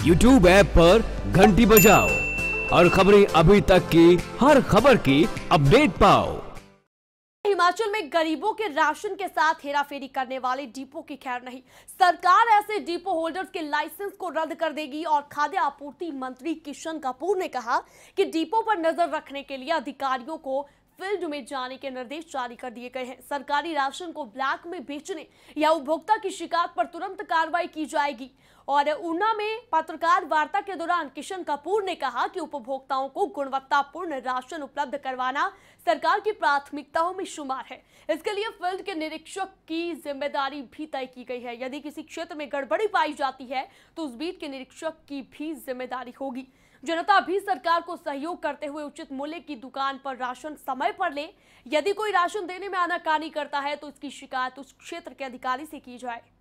YouTube app पर घंटी बजाओ और खबरें अभी तक की हर खबर की अपडेट पाओ। हिमाचल में गरीबों के राशन के साथ हेराफेरी करने वाले डिपो की खैर नहीं। सरकार ऐसे डिपो होल्डर्स के लाइसेंस को रद्द कर देगी और खाद्य आपूर्ति मंत्री किशन कपूर ने कहा कि डिपो पर नजर रखने के लिए अधिकारियों को फील्ड में जाने के निर्देश जारी कर दिए गए हैं। सरकारी राशन को ब्लैक में बेचने या उपभोक्ता की शिकायत पर तुरंत कार्रवाई की जाएगी। और ऊना में पत्रकार वार्ता के दौरान किशन कपूर ने कहा कि उपभोक्ताओं को गुणवत्तापूर्ण राशन उपलब्ध करवाना सरकार की प्राथमिकताओं में शुमार है। इसके लिए फील्ड के निरीक्षक की जिम्मेदारी भी तय की गई है। यदि किसी क्षेत्र में गड़बड़ी पाई जाती है तो उस बीट के निरीक्षक की भी जिम्मेदारी होगी। जनता भी सरकार को सहयोग करते हुए उचित मूल्य की दुकान पर राशन समय पर ले। यदि कोई राशन देने में आनाकानी करता है तो इसकी शिकायत उस क्षेत्र के अधिकारी से की जाए।